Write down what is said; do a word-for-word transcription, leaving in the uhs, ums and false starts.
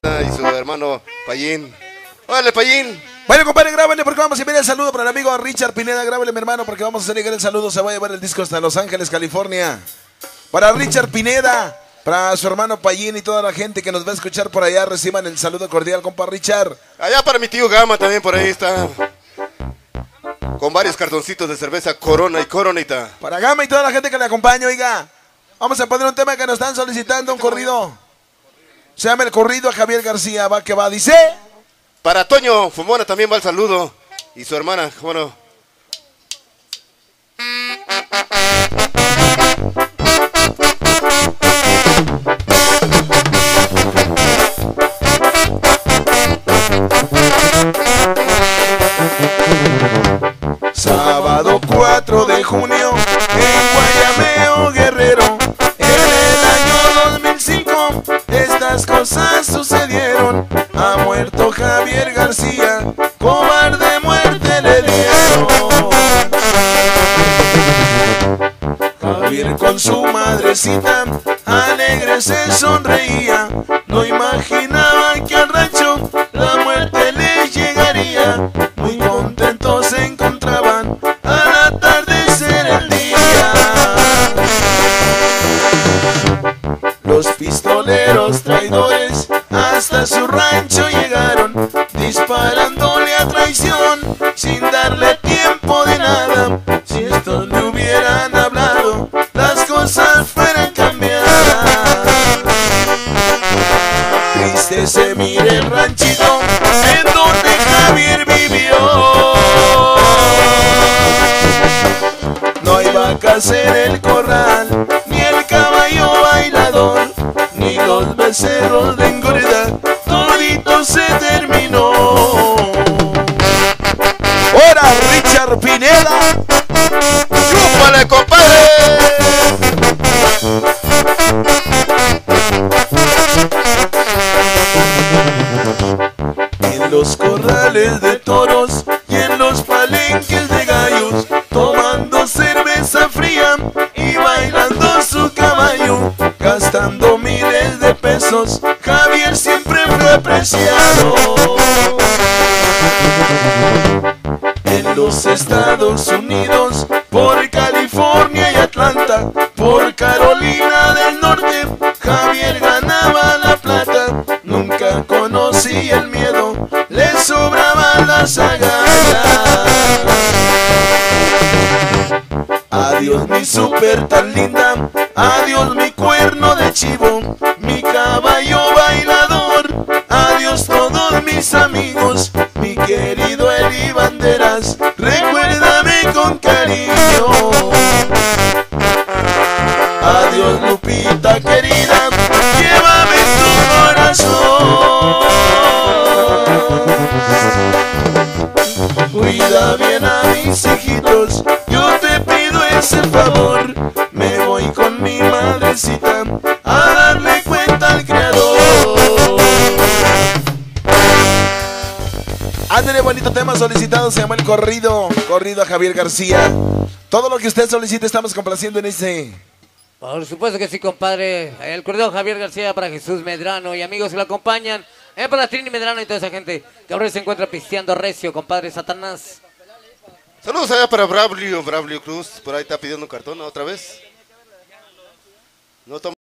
y su hermano Payín. ¡Órale, Payín! Bueno, compadre, grábale porque vamos a enviar el saludo para el amigo Richard Pineda. Grábale, mi hermano, porque vamos a hacer llegar el saludo. Se va a llevar el disco hasta Los Ángeles, California. Para Richard Pineda, para su hermano Payín y toda la gente que nos va a escuchar por allá, reciban el saludo cordial, compa Richard. Allá para mi tío Gama también, por ahí está. Con varios cartoncitos de cerveza Corona y Coronita. Para Gama y toda la gente que le acompaña, oiga. Vamos a poner un tema que nos están solicitando, un corrido. Se llama el corrido a Javier García. Va que va, dice. Para Toño Fumona también va el saludo. Y su hermana, bueno. Sábado cuatro de junio en Guayameo, Guerrero. En el año dos mil cinco estas cosas sucedieron. Ha muerto Javier García, cobarde muerte le dieron. Javier con su madrecita alegre se sonreía. No imaginaban que al rancho la muerte le llegaría. Muy contentos se encontraban al atardecer el día. Los pistoleros traidores hasta su rancho llegaron, disparándole a traición sin darle tiempo de nada. Si estos le hubieran hablado, las cosas fueran cambiadas. Triste se mira el ranchito en donde Javier vivió. No hay vacas en el corral, ni el caballo bailador, ni los becerros de engorda, todito se terminó. ¡Hora, Richard Pineda! ¡Chúpale, compadre! En los corrales de toros y en los palenques de gallos, tomando cerveza fría y bailando su caballo, gastando miles de pesos, Javier siempre fue apreciado. En los Estados Unidos, por California y Atlanta, por Carolina del Norte, Javier ganaba la plata. Nunca conocía el miedo, le sobraban las agallas. Adiós mi súper tan linda, adiós mi cuerno de chivo, mi caballo bailador, adiós todos mis amigos, mi querido Eli Banderas, recuérdame con cariño. Adiós Lupita querida, llévame en tu corazón. Cuida bien a mis hijitos, yo te pido ese favor. Me voy con mi madrecita a darle cuenta al Creador. Ándale, bonito tema solicitado, se llama el corrido, corrido a Javier García. Todo lo que usted solicite estamos complaciendo en ese. Por supuesto que sí, compadre. El corrido Javier García para Jesús Medrano y amigos que lo acompañan. Es para Trini Medrano y toda esa gente que ahora se encuentra pisteando recio, compadre Satanás. Saludos allá para Braulio, Braulio Cruz. Por ahí está pidiendo un cartón otra vez. No toma.